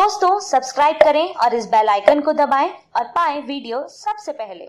दोस्तों सब्सक्राइब करें और इस बेल आइकन को दबाएं और पाएं वीडियो सबसे पहले।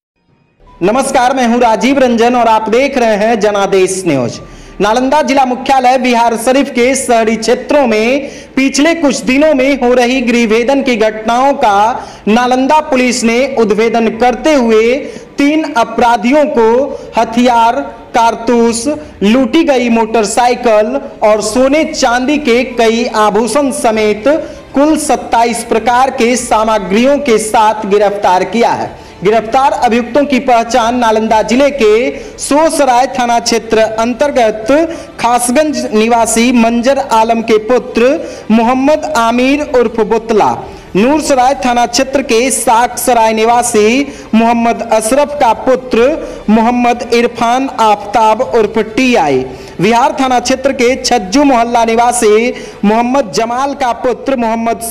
नमस्कार, मैं हूं राजीव रंजन और आप देख रहे हैं जनादेश न्यूज। नालंदा जिला मुख्यालय बिहार शरीफ के शहरी क्षेत्रों में पिछले कुछ दिनों में हो रही गृहभेदन की घटनाओं का नालंदा पुलिस ने उद्भेदन करते हुए 3 अपराधियों को हथियार, कारतूस, लूटी गई मोटरसाइकिल और सोने चांदी के कई आभूषण समेत कुल 27 प्रकार के सामग्रियों के साथ गिरफ्तार किया है। गिरफ्तार अभियुक्तों की पहचान नालंदा जिले के सोसराय थाना क्षेत्र अंतर्गत खासगंज निवासी मंजर आलम के पुत्र मोहम्मद आमिर उर्फ बुतला, नूरसराय थाना क्षेत्र के साकसराय निवासी मोहम्मद अशरफ का पुत्र मोहम्मद इरफान आफ्ताब उर्फ टीआई, विहार थाना क्षेत्र के छज्जू मोहल्ला निवासी मोहम्मद जमाल का पुत्र मोहम्मद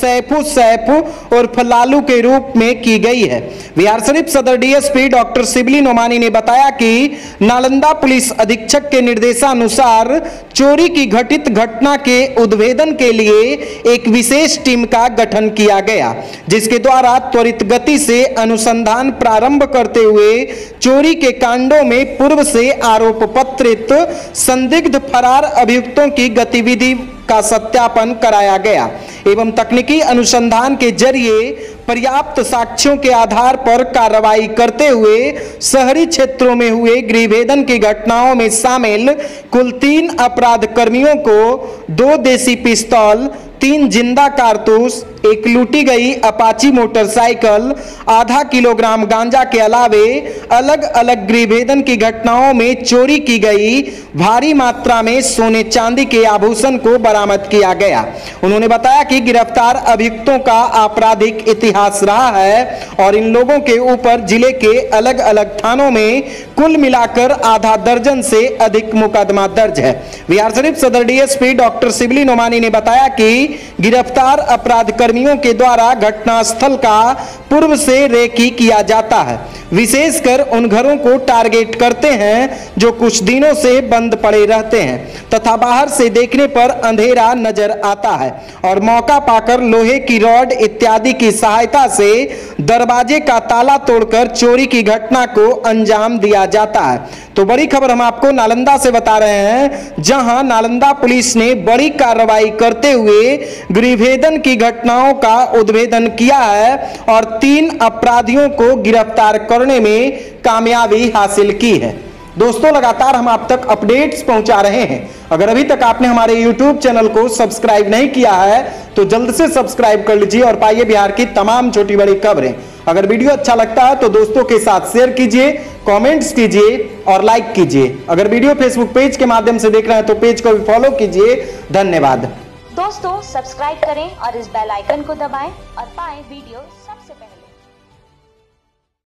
सैफ उर्फ लालू के रूप में की गई है। बिहार शरीफ सदर डीएसपी डॉक्टर शिबली नोमानी ने बताया कि नालंदा पुलिस अधीक्षक के निर्देशानुसार चोरी की घटित घटना के उद्भेदन के लिए एक विशेष टीम का गठन किया गया, जिसके द्वारा त्वरित गति से अनुसंधान प्रारंभ करते हुए चोरी के कांडों में पूर्व से आरोप पत्रित संदिग्ध फरार अभियुक्तों की गतिविधि का सत्यापन कराया गया एवं तकनीकी अनुसंधान के जरिए पर्याप्त साक्ष्यों के आधार पर कार्रवाई करते हुए शहरी क्षेत्रों में हुए गृहभेदन की घटनाओं में शामिल कुल 3 अपराध कर्मियों को 2 देसी पिस्तौल, 3 जिंदा कारतूस, एक लूटी गई अपाची मोटरसाइकिल, आधा किलोग्राम गांजा के अलावे अलग अलग गृहभेदन की घटनाओं में चोरी की गई भारी मात्रा में सोने चांदी के आभूषण को बरामद किया गया। उन्होंने बताया कि गिरफ्तार अभियुक्तों का आपराधिक इतिहास रहा है और इन लोगों के ऊपर जिले के अलग अलग थानों में कुल मिलाकर आधा दर्जन से अधिक मुकदमा दर्ज है। बिहार शरीफ सदर डीएसपी डॉक्टर शिबली नोमानी ने बताया कि गिरफ्तार अपराध कर्मियों के द्वारा घटनास्थल का पूर्व से रेकी किया जाता है, विशेषकर उन घरों को टारगेट करते हैं जो कुछ दिनों से बंद पड़े रहते हैं तथा बाहर से देखने पर अंधेरा नजर आता है और मौका पाकर लोहे की रॉड इत्यादि की सहायता से दरवाजे का ताला तोड़कर चोरी की घटना को अंजाम दिया जाता है। तो बड़ी खबर हम आपको नालंदा से बता रहे हैं, जहां नालंदा पुलिस ने बड़ी कार्रवाई करते हुए गृहभेदन की घटनाओं का उद्भेदन किया है और 3 अपराधियों को गिरफ्तार करने में कामयाबी हासिल की है। दोस्तों, लगातार हम आप तक अपडेट्स पहुंचा रहे हैं। अगर अभी तक आपने हमारे YouTube चैनल को सब्सक्राइब नहीं किया है तो जल्द से सब्सक्राइब कर लीजिए और पाइए बिहार की तमाम छोटी बड़ी खबरें। अगर वीडियो अच्छा लगता है तो दोस्तों के साथ शेयर कीजिए, कमेंट्स कीजिए और लाइक कीजिए। अगर वीडियो फेसबुक पेज के माध्यम से देख रहे हैं तो पेज को भी फॉलो कीजिए। धन्यवाद। दोस्तों सब्सक्राइब करें और इस बेल आइकन को दबाएं और पाएं वीडियो